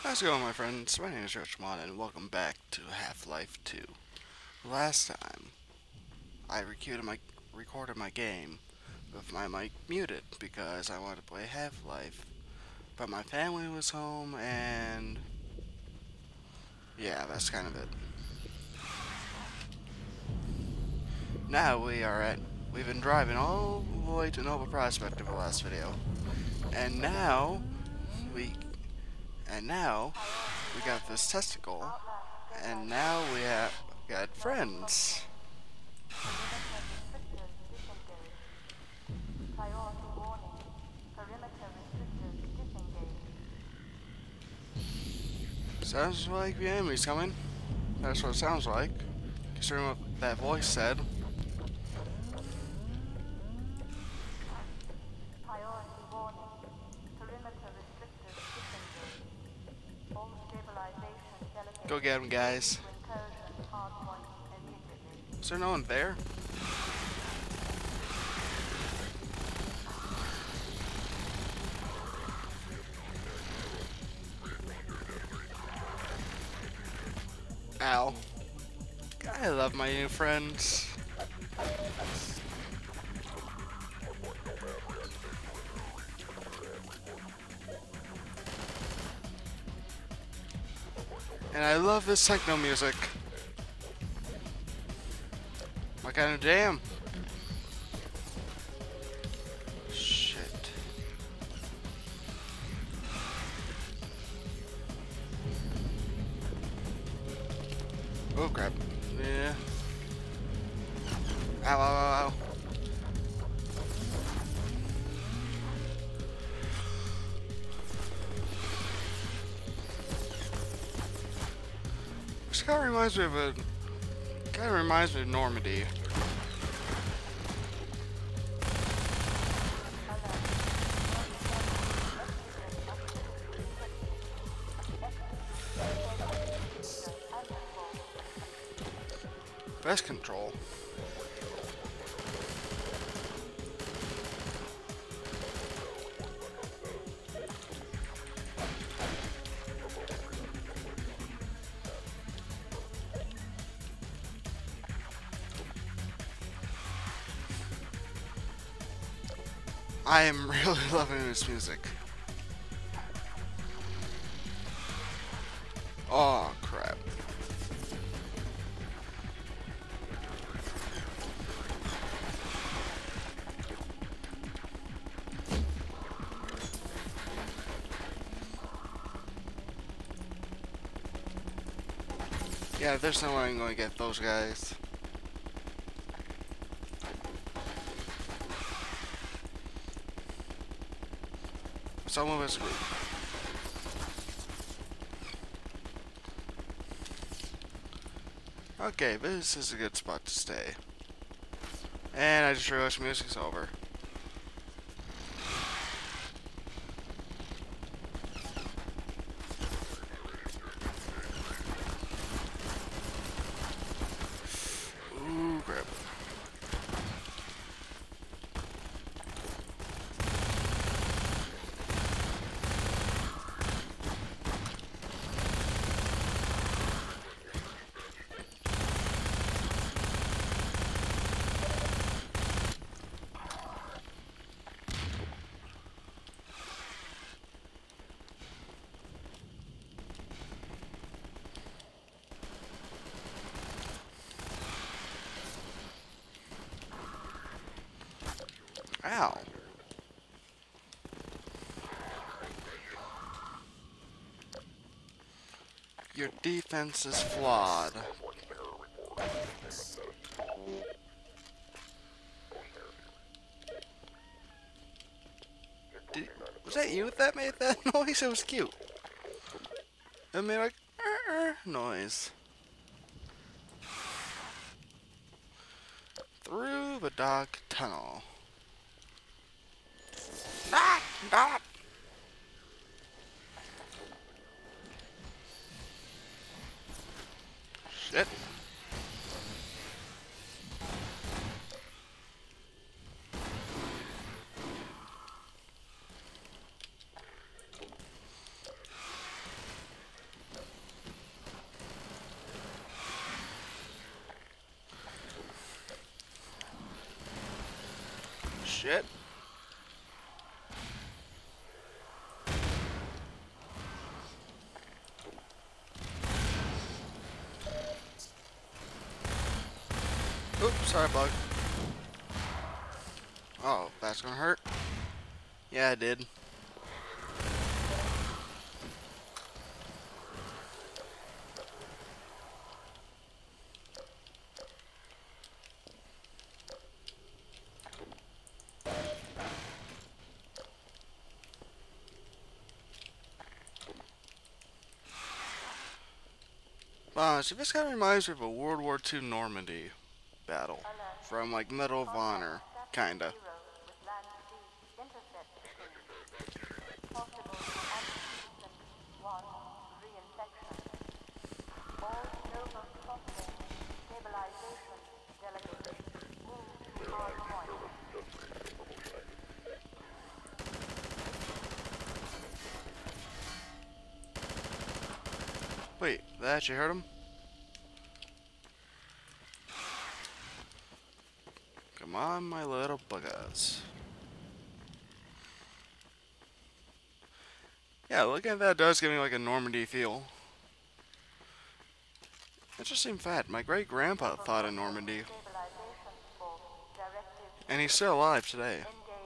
How's it going, my friends? My name is Richmond, and welcome back to Half-Life 2. Last time, I recorded my game with my mic muted because I wanted to play Half-Life, but my family was home, and yeah, that's kind of it. Now we've been driving all the way to Nova Prospect in the last video, and we, we got this testicle, and now we have got friends. Sounds like the enemy's coming. That's what it sounds like, considering what that voice said. Go get him, guys. Is there no one there? Ow. I love my new friends. And I love this techno music. My kind of jam. Shit. Oh crap. Yeah. Ow, ow, ow, ow. This kind of reminds me of Normandy. Best control. I am really loving this music. Oh crap. Yeah, there's no way I'm going to get those guys. Some of us. Okay, this is a good spot to stay. And I just realized music's over. Ooh, crap. Ow. Your defense is flawed. Was that you that made that noise? It was cute. It made like noise. Through the dark tunnel. Ah! Ah! Shit. Shit. Oops, sorry, bug. Oh, that's gonna hurt? Yeah, it did. See, this kind of reminds me of a World War II Normandy battle from like Medal of Honor, kinda. Wait, that actually hurt him? Come on, my little buggers. Yeah, looking at that does give me like a Normandy feel. Interesting fact, my great-grandpa fought in Normandy. And he's still alive today.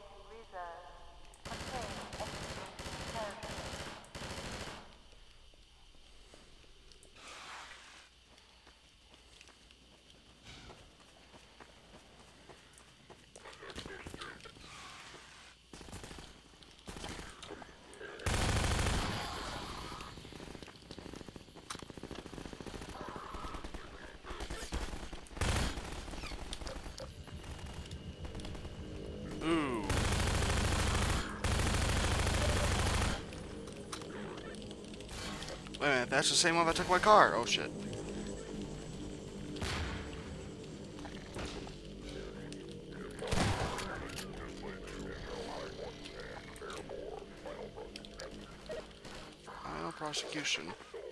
Ooh. Wait a minute, that's the same one that took my car. Oh shit. Final prosecution.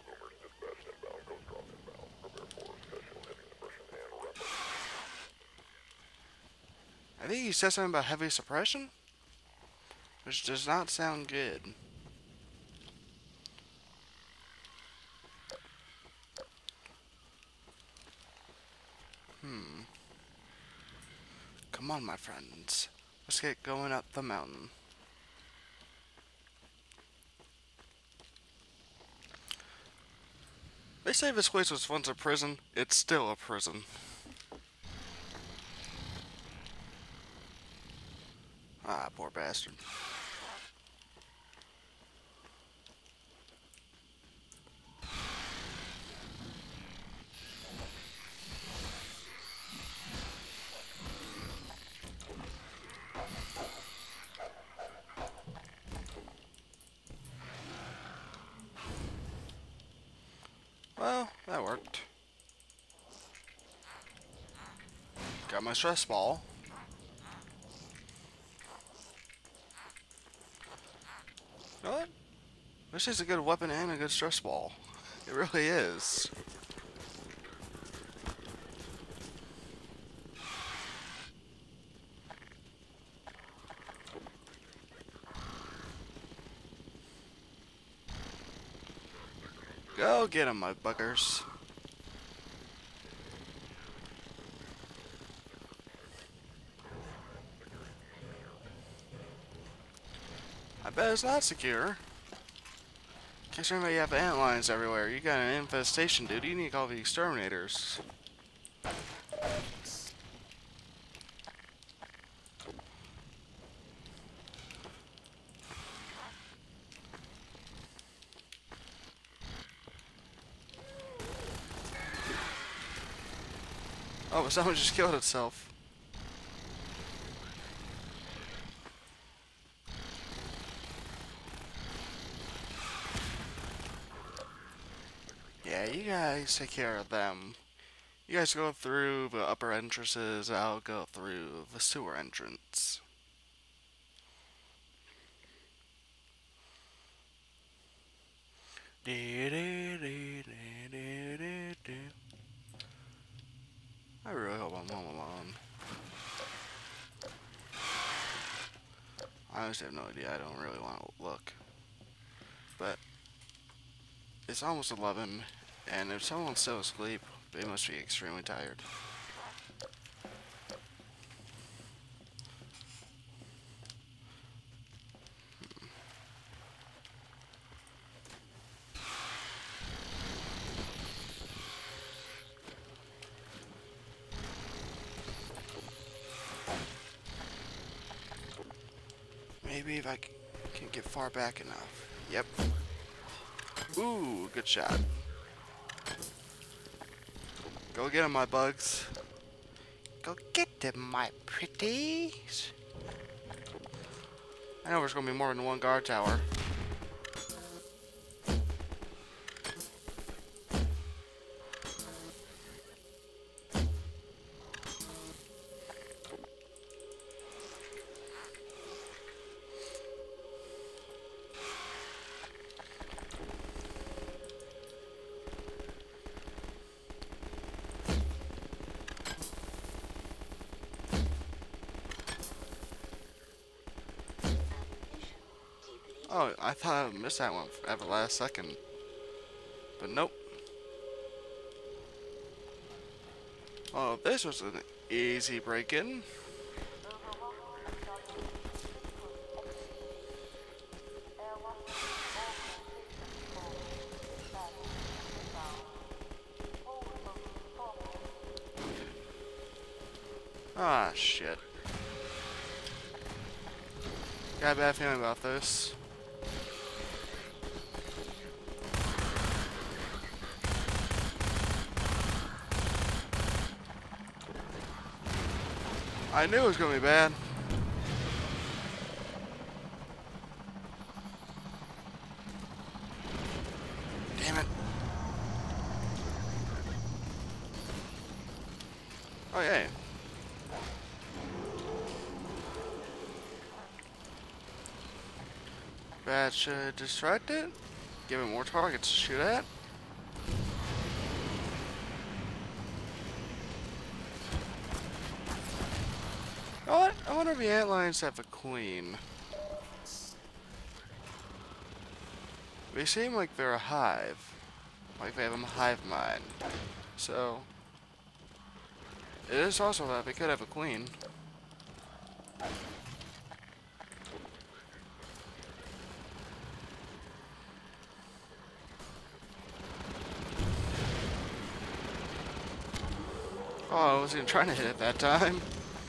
I think he said something about heavy suppression, which does not sound good. Come on, my friends. Let's get going up the mountain. They say this place was once a prison. It's still a prison. Ah, poor bastard. Well, that worked. Got my stress ball. You know what? This is a good weapon and a good stress ball. It really is. Go get 'em, my buggers. I bet it's not secure. Considering that you have antlions everywhere, you got an infestation, dude. You need to call the exterminators. Oh, but someone just killed itself. Yeah, you guys take care of them. You guys go through the upper entrances, I'll go through the sewer entrance. I really hope I'm home alone. honestly have no idea. I don't really want to look. But it's almost 11, and if someone's still asleep, they must be extremely tired. Maybe if I can get far back enough. Yep. Ooh, good shot. Go get him, my bugs. Go get them, my pretties. I know there's gonna be more than one guard tower. Oh, I thought I missed that one at the last second. But nope. Oh, this was an easy break-in. Ah, shit. Got a bad feeling about this. I knew it was gonna be bad. Damn it. Oh, yay. That should distract it. Give it more targets to shoot at. Oh, I wonder if the antlions have a queen. They seem like they're a hive. Like they have a hive mind. So, it is also that they could have a queen. Oh, I wasn't even trying to hit it that time.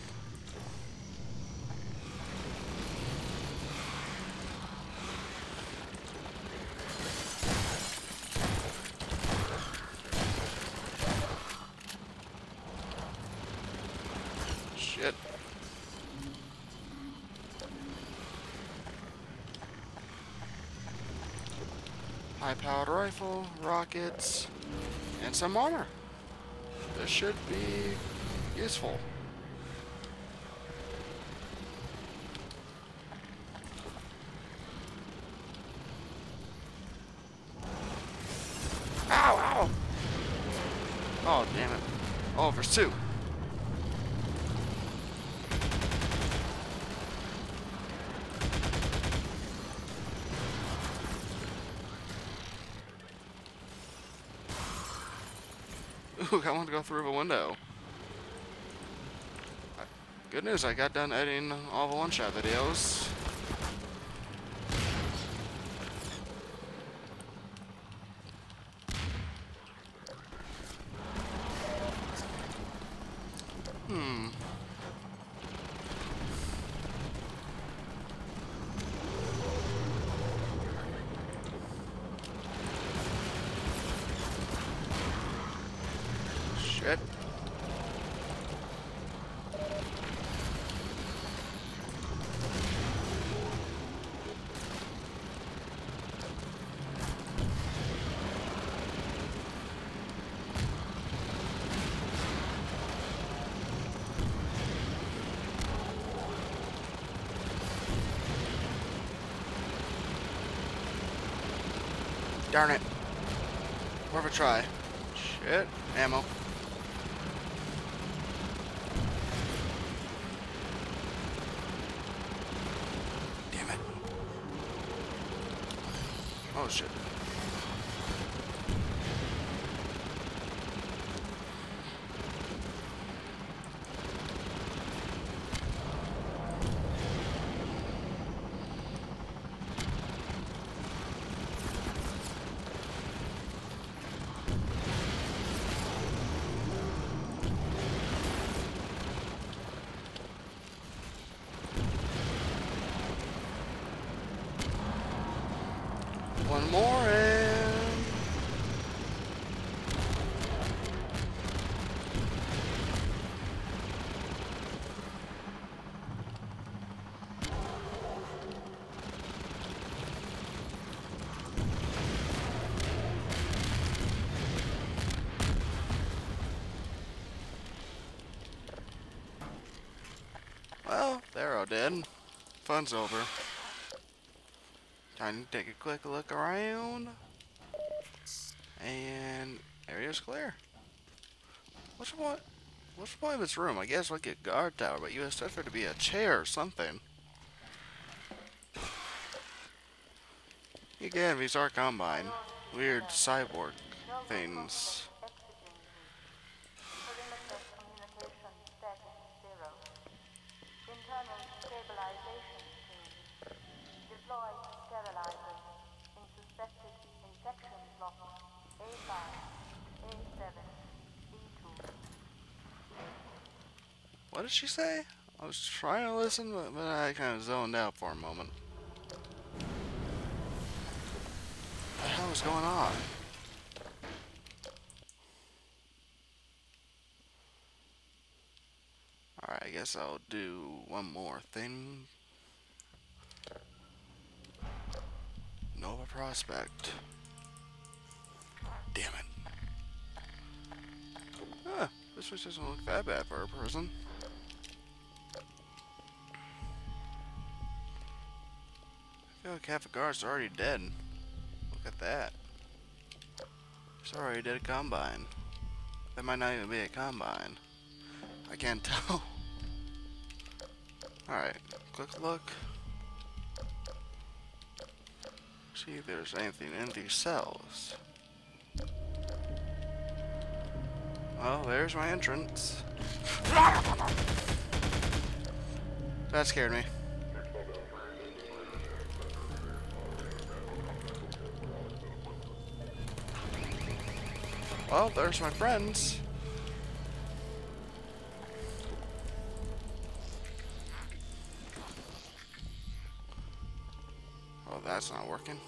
Shit. High-powered rifle, rockets, and some armor. This should be useful. Ow, ow! Oh, damn it. Oh, there's two. Ooh, I want to go through the window. Good news, I got done editing all the one-shot videos. Shit. Darn it. Worth a try. Shit. Ammo. Damn Oh shit. One more in. Well, they're all dead. Fun's over. Time to take a quick look around. And area's clear. What's the point? What's the point of this room? I guess like a guard tower, but you expect there to be a chair or something. Again, these are combine. Weird cyborg things. What did she say? I was trying to listen, but I kind of zoned out for a moment. What the hell is going on? Alright, I guess I'll do one more thing. Nova Prospect. Damn it. Huh, this place doesn't look that bad for a person. I feel like half the guards are already dead. Look at that. Sorry, did a combine. That might not even be a combine. I can't tell. Alright, quick look. See if there's anything in these cells. Oh, there's my entrance. That scared me. Well, there's my friends. Oh, that's not working.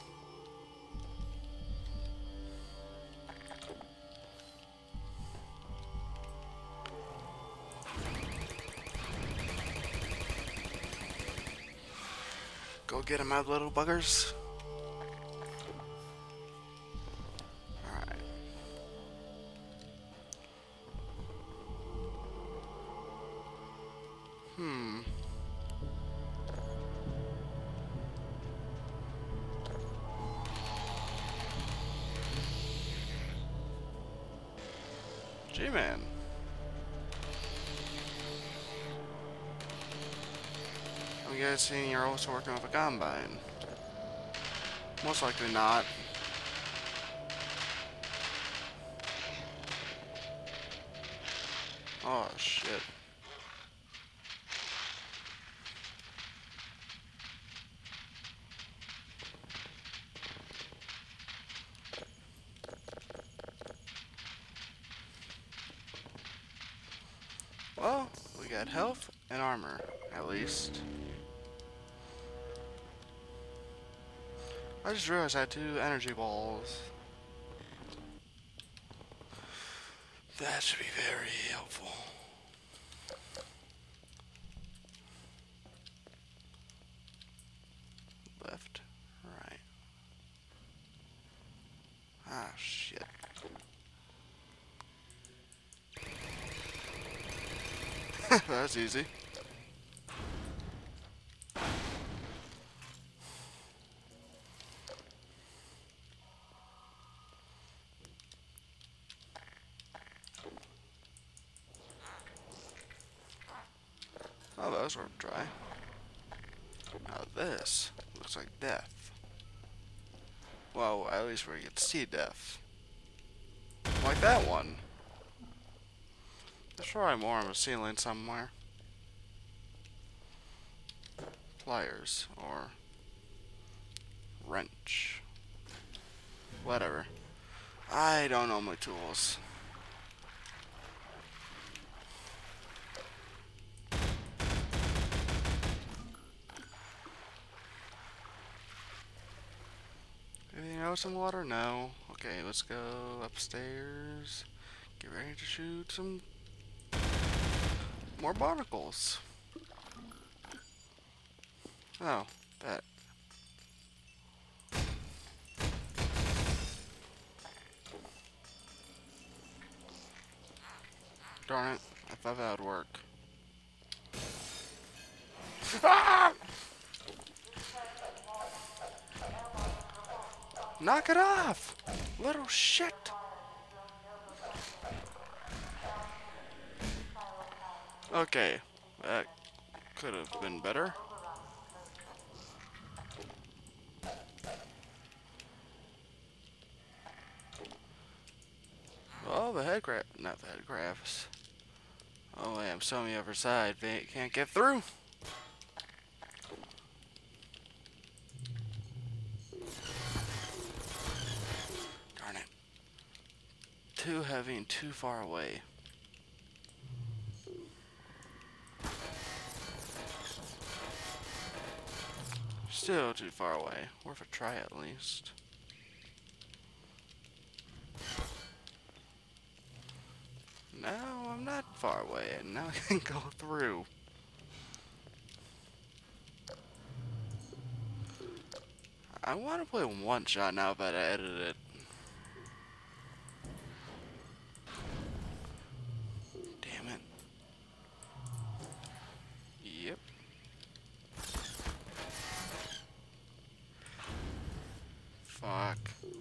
Go get him out, little buggers. Alright. G-Man. Have you guys seen you're also working with a combine? Most likely not. Oh shit. Well, we got health and armor, at least. I just realized I had 2 energy balls. That should be very helpful. Left, right. Ah, shit. That's easy. Oh, those were dry. Now this looks like death. Well, at least where you get to see death. Like that one. There's probably more on the ceiling somewhere. Pliers or wrench. Whatever. I don't know my tools. Anything else in water? No. Okay, let's go upstairs. Get ready to shoot some more barnacles. Oh, that. Darn it. I thought that would work. Ah! Knock it off! Little shit! Okay, that could have been better. Oh, the head crab. Not the head crabs. Oh, I am so on the other side. They can't get through. Darn it. Too heavy and too far away. Still too far away. Worth a try at least. No, I'm not far away, and now I can go through. I want to play one shot now that I edited it. Damn it. Yep. Fuck.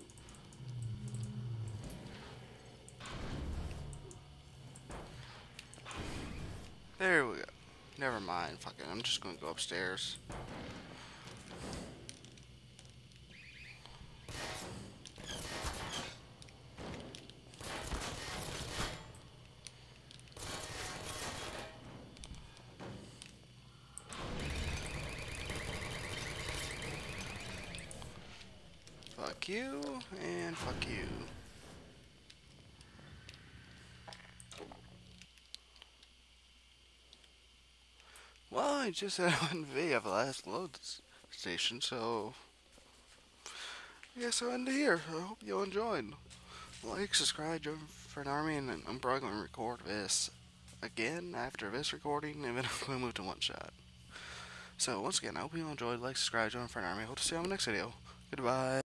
There we go. Never mind. Fuck it. I'm just gonna go upstairs. Fuck you, and fuck you. Well, I just had one video of the last load station, so I guess I'll end it here. I hope you enjoyed. Like, subscribe, join for an army, and I'm probably going to record this again after this recording, and then I'm going to move to one shot. So, once again, I hope you enjoyed. Like, subscribe, join for an army. Hope to see you on the next video. Goodbye.